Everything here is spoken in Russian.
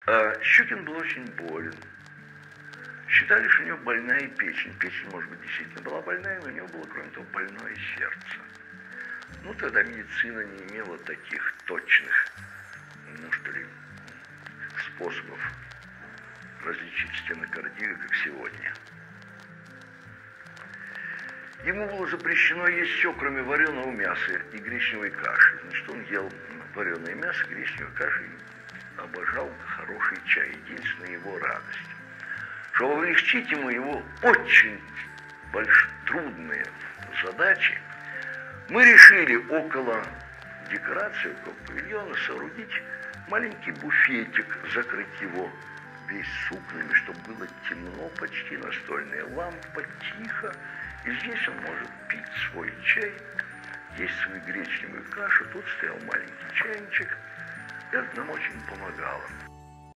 Щукин был очень болен. Считали, что у него больная печень. Печень, может быть, действительно была больная, но у него было, кроме того, больное сердце. Ну, тогда медицина не имела таких точных, ну, что ли, способов различить стенокардию, как сегодня. Ему было запрещено есть все, кроме вареного мяса и гречневой каши. Значит, он ел вареное мясо, гречневую кашу и обожал хороший чай. Единственная его радость. Чтобы облегчить ему его очень трудные задачи, мы решили около декорации, около павильона соорудить маленький буфетик, закрыть его весь сукнами, чтобы было темно, почти настольная лампа, тихо. И здесь он может пить свой чай, есть свою гречневую кашу. Тут стоял маленький чайничек. Это нам очень помогало.